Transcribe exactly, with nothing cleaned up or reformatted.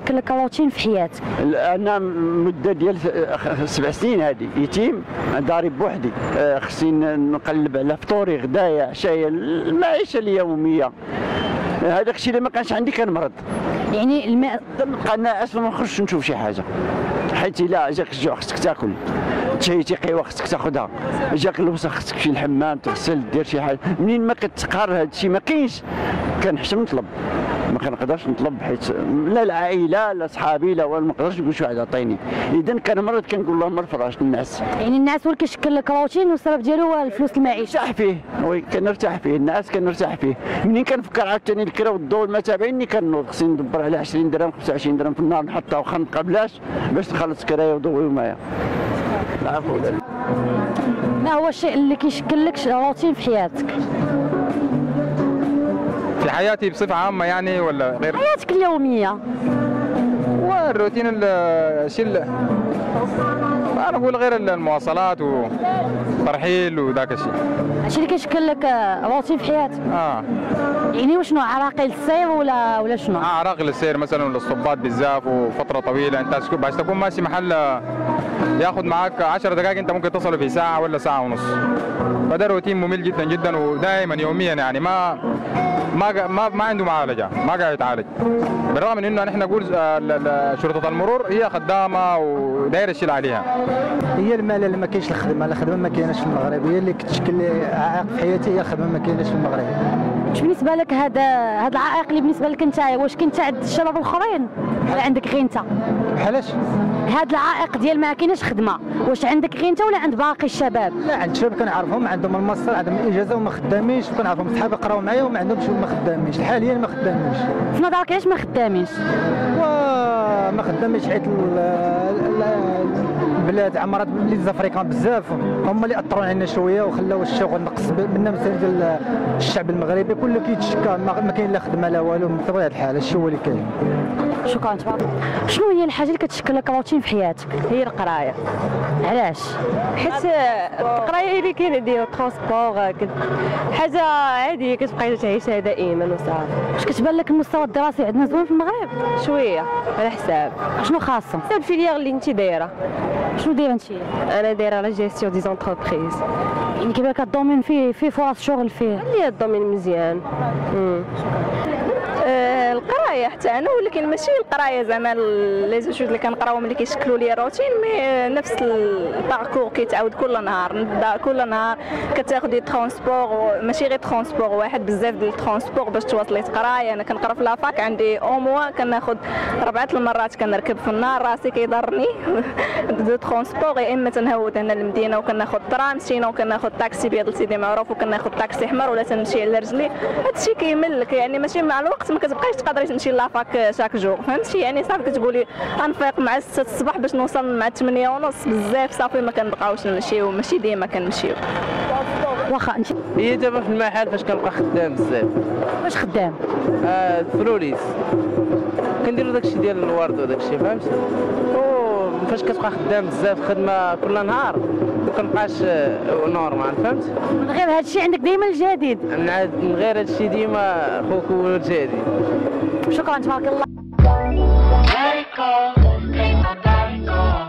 كيشكل لك روتين في حياتك؟ انا مده ديال سبع سنين هذه يتيم، داري بوحدي، خصني نقلب على فطوري غدايا عشايا، المعيشه اليوميه. هذاك الشيء اللي ما كانش عندي كنمرض. يعني الماء نبقى ناعس وما نخرجش نشوف شي حاجه، حيت الا جاك الجوع خصك تاكل، تشيتي قهوه خصك تاخذها، جاك الوسخ خصك تمشي للحمام تغسل دير شي حاجه. منين ما كتقهر هذا الشيء ما كاينش، كنحشم نطلب، ما كنقدرش نطلب حيت لا العائله لا صحابي لا والو، ما نقدرش نقول شي واحد عطيني. اذا كنمرض كنقول لهم الفراش النعس. يعني النعس هو اللي كيشكل لك روتين والسبب ديالو هو الفلوس المعيشه. نرتاح فيه، وي كنرتاح فيه، النعاس كنرتاح فيه. منين كنفكر عاوتاني الكرا والضو والما تابعيني كنوض، خصني ندبر على عشرين درهم خمسة وعشرين درهم في النهار نحطها واخا نبقى بلاش باش نخلص كرايا وضوي ومايا. العفو. ما هو الشيء اللي كيشكل لك روتين في حياتك؟ في حياتي بصفة عامة يعني ولا غير؟ حياتك اليومية. والروتين الشيء انا نقول غير المواصلات والترحيل وذاك الشيء. الشيء اللي كيشكل لك روتين في حياتك؟ اه يعني وشنو، عراقيل السير ولا ولا شنو؟ اه عراقيل السير مثلا ولا الصباط بزاف وفترة طويلة، انت باش تكون ماشي محل ياخذ معك عشر دقائق انت ممكن تصل في ساعة ولا ساعة ونص. فده روتين ممل جدا جدا ودائما يوميا يعني ما ما ما, ما عنده معالجه، ما قاعد يتعالج. بالرغم من انه نحن نقول شرطه المرور هي خدامه ودايره الشيل عليها. هي المال اللي ما كاينش الخدمه، الخدمه ما كايناش في المغرب، هي اللي كتشكل عائق في حياتي، هي الخدمه ما كايناش في المغرب. واش بالنسبه لك هذا هذا العائق اللي بالنسبه لك انت، واش كنت عند الشباب الاخرين ولا عندك غير انت؟ بحالاش؟ هذا العائق ديال ما كايناش خدمه، واش عندك غير انت ولا عند باقي الشباب؟ لا، عند الشباب كنعرفهم عندهم الماستر عندهم الاجازه وما خدامينش، وكنعرفهم صحابي قراو معايا وما عندهمش وما خدامينش، حاليا ما خدامينش. في نظرك علاش ما خدامينش؟ ما خدامينش حيت البلاد عمرات لي زافريكان بزاف، هما اللي اثروا علينا شويه وخلاو الشغل نقص منا مثلا ديال الشعب المغربي كله كيتشكى، ما كاين لا خدمه لا والو، من طبيعه الحال هادشي هو اللي كاين. شكرا تبارك. شنو هي الحاجه اللي كتشكل لك روتين في حياتك؟ هي القرايه. علاش؟ حيت القرايه هي اللي كندير ترونسبور، حاجه عاديه كتبقاي تعيشها دائما وصافي. واش كتبان لك المستوى الدراسي عندنا زوين في المغرب؟ شويه على حساب. شنو خاصه؟ حساب الفيليير اللي انت دايره. شنو دايره انت؟ انا دايره لا جيستيون دي زونتربريز. يعني كيبان لك الدومين فيه فيه فرص شغل فيه؟ اللي الدومين مزيان. امم أه القرايه حتى انا، ولكن ماشي القرايه زعما لي زوجود اللي كنقراوهم اللي كيشكلوا لي روتين، مي نفس الباركور كيتعاود كل نهار. كل نهار كتاخدي ترونسبور، ماشي غير ترونسبور واحد، بزاف ديال الترونسبور باش توصلي تقراي. انا كنقرا في لافاك، عندي او موا كناخذ اربعه المرات كنركب في النهار، راسي كيضرني دو ترونسبور. يا اما تنهود هنا للمدينه وكناخذ ترام، سينو كناخذ طاكسي بيض لسيدي معروف وكناخذ طاكسي حمر، ولا تنمشي على رجلي. هادشي كيملك يعني، ماشي مع الوقت ما كتبقايش تقدري تمشي لافاك شاك جور، فهمتي يعني. صافي كتقولي غنفيق مع ستة الصباح باش نوصل مع ثمانية ونص، بزاف صافي ما كنبقاوش نمشيو، ماشي ديما كنمشيو. واخا انت هي دابا في المحل فاش كنبقى خدام بزاف. واش خدام؟ آه فلوريس، كنديرو داكشي ديال الورد وداكشي، فهمتي. فاش كتبقى خدام بزاف خدمه كل نهار ما كنبقاش نورمال، فهمت. من غير هذا الشيء عندك دائما الجديد. من غير هذا الشيء ديما خوك هو الجديد. شكرا تبارك الله.